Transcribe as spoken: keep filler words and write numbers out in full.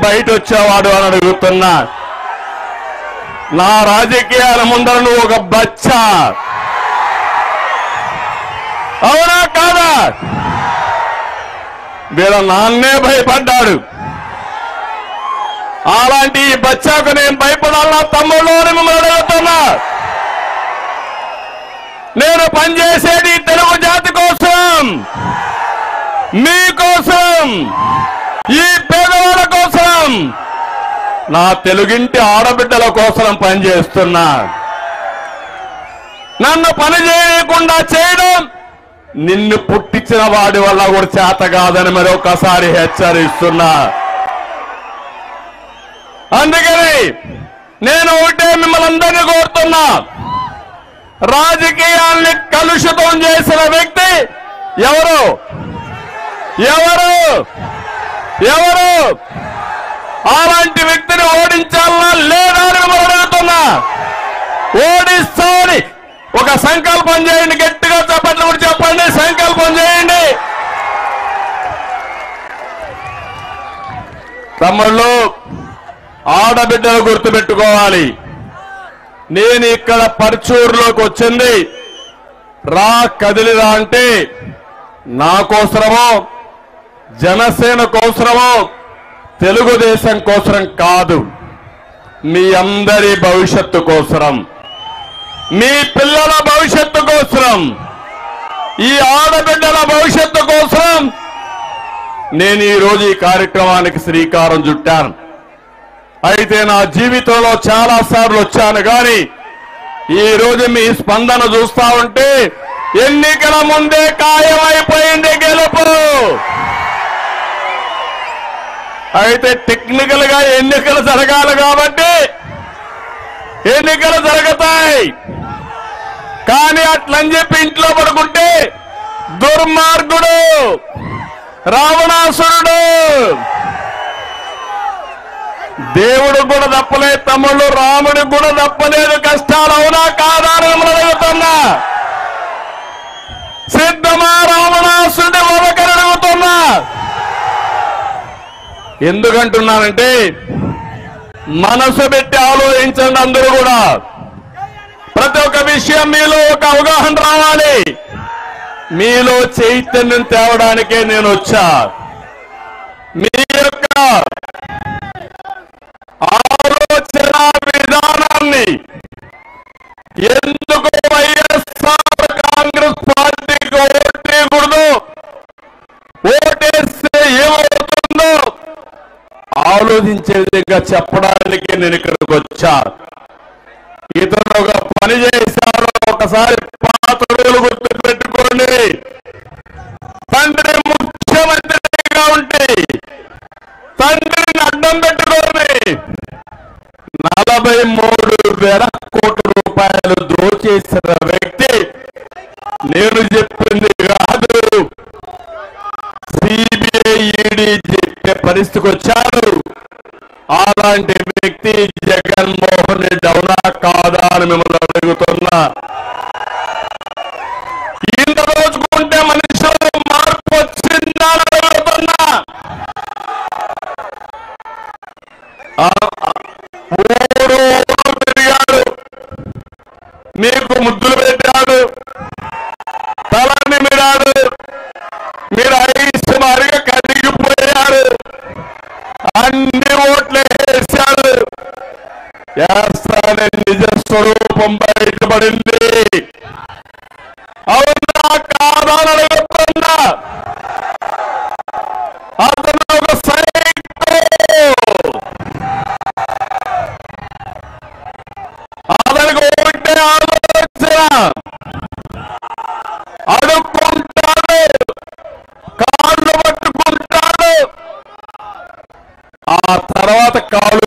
బయట వచ్చేవాడు అని అడుగుతున్నా. నా రాజకీయాల ముందర నువ్వు ఒక బచ్చా, అవునా కాదా? వీళ్ళ నాన్నే భయపడ్డాడు. అలాంటి ఈ బచ్చాకు నేను భయపడాలా తమ్ముళ్ళు అని మిమ్మల్ని అడుగుతున్నా. నేను పనిచేసేది తెలుగు జాతి కోసం, మీకోసం, ఈ పేదవాళ్ళ కోసం, నా తెలుగింటి ఆడబిడ్డల కోసం పనిచేస్తున్నా. నన్ను పని చేయకుండా చేయడం నిన్ను పుట్టించిన వాడి వల్ల కూడా చేత కాదని మరొకసారి హెచ్చరిస్తున్నా. అందుకని నేను ఒకటే మిమ్మల్ని అందరినీ కోరుతున్నా, రాజకీయాల్ని కలుషితం చేసిన వ్యక్తి ఎవరు ఎవరు ఎవరు అలాంటి వ్యక్తిని ఓడించాలన్నా లేదా అని మిమ్మల్ని అడుగుతున్నా. ఓడిస్తామని ఒక సంకల్పం చేయండి, గట్టిగా చెప్పట్లు కూడా చెప్పండి, సంకల్పం చేయండి. తమ్ముళ్ళు, ఆడబిడ్డలు గుర్తుపెట్టుకోవాలి. నేను ఇక్కడ పర్చూరులోకి వచ్చింది రా కదిలిరా అంటే నా కోసమో జనసేన కోసమో తెలుగుదేశం కోసం కాదు, మీ అందరి భవిష్యత్తు కోసం, మీ పిల్లల భవిష్యత్తు కోసం, ఈ ఆడబిడ్డల భవిష్యత్తు కోసం నేను ఈరోజు ఈ కార్యక్రమానికి శ్రీకారం చుట్టాను. అయితే నా జీవితంలో చాలా సార్లు వచ్చాను కానీ ఈ రోజు మీ స్పందన చూస్తా ఉంటే ఎన్నికల ముందే ఖాయమైపోయింది గెలుపు. అయితే టెక్నికల్ గా ఎన్నికలు జరగాలి కాబట్టి ఎన్నికలు జరుగుతాయి, కానీ అట్లని చెప్పి ఇంట్లో పడుకుంటే దుర్మార్గుడు రావణాసురుడు. దేవుడు కూడా తప్పలేదు తమ్ముళ్ళు, రాముడికి కూడా తప్పలేదు కష్టాలు, అవునా కాదా అని అడుగుతున్నా. సిద్ధమా రావణాసురుడి వదకని అడుగుతున్నా. ఎందుకంటున్నానంటే మనసు పెట్టి ఆలోచించండి అందరూ కూడా. ప్రతి ఒక్క విషయం మీలో ఒక అవగాహన రావాలి. మీలో చైతన్యం తేవడానికే నేను వచ్చా. మీ యొక్క ఆలోచన విధానాన్ని ఎందుకు వైఎస్ఆర్ కాంగ్రెస్ పార్టీకి ఓటేయకూడదు, ఓటేస్తే ఏమవుతుందో ఆలోచించే విధంగా చెప్పడానికి నేను ఇక్కడికి వచ్చా. ఇతను ఒక పని చేశారు, ఒకసారి పాత రోజులు గుర్తు పెట్టుకోండి. తండ్రి ముఖ్యమంత్రిగా ఉంటే తండ్రిని అడ్డం పెట్టుకోండి నలభై మూడు వేల కోట్ల రూపాయలు దోచేసిన వ్యక్తి నేను చెప్పింది కాదు, సిబిఐ ఈడీ చెప్పే పరిస్థితికి వచ్చారు. అలాంటి వ్యక్తి జగన్మోహన్ రెడ్డి అవునా కాదా అని మిమ్మల్ని అడుగుతున్నా. ఇంత రోజుకుంటే మనుషులు మార్పు వచ్చిందా అని అడుగుతున్నా. ఊరు ఊరు తిరిగాడు, మీకు ముద్దులు పెట్టాడు, తలని మీరాడు, మీరు ఐసు మారిగా కరిగిపోయారు, అన్ని ఓట్లు వేశాడు. వేస్తానే నిజ స్వరూపం బయటపడింది, అవునా కాదా అని అడుగుతున్నా. అతను ఒక సైకో, అతనికి ఒకటే ఆలోచన, అడుక్కుంటాడు, కాళ్ళు పట్టుకుంటాడు, ఆ తర్వాత కాళ్ళు